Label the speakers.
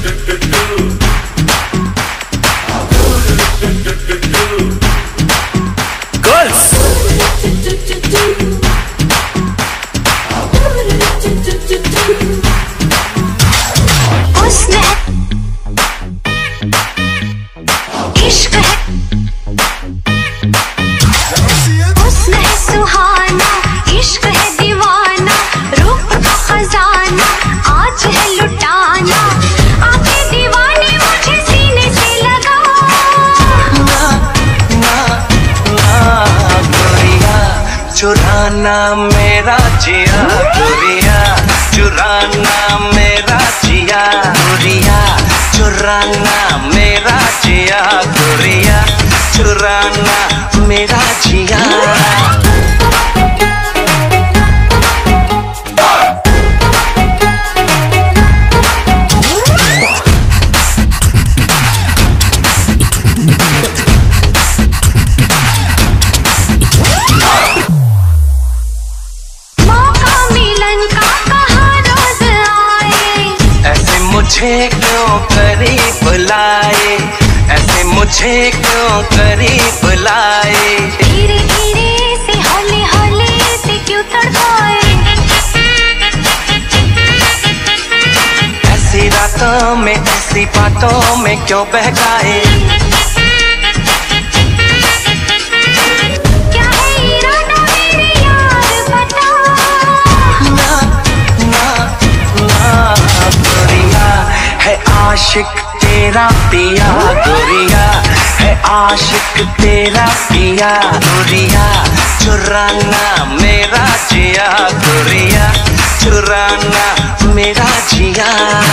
Speaker 1: चुराना मेरा जिया गोरिया, चुराना मेरा जिया गोरिया, चुराना मेरा जिया गोरिया, चुराना मेरा जिया। मुझे क्यों करीब लाए, ऐसे मुझे क्यों करीब लाए,
Speaker 2: धीरे धीरे से हौले हौले से क्यों तड़पाए,
Speaker 1: ऐसी रातों में ऐसी बातों में क्यों बहकाए।
Speaker 2: क्या है इरादा मेरे यार बता,
Speaker 1: ना ना ना गोरिया है आशिक तेरा पिया गोरिया, है आशिक तेरा पिया गोरिया, चुराना मेरा जिया गोरिया, चुराना मेरा जिया।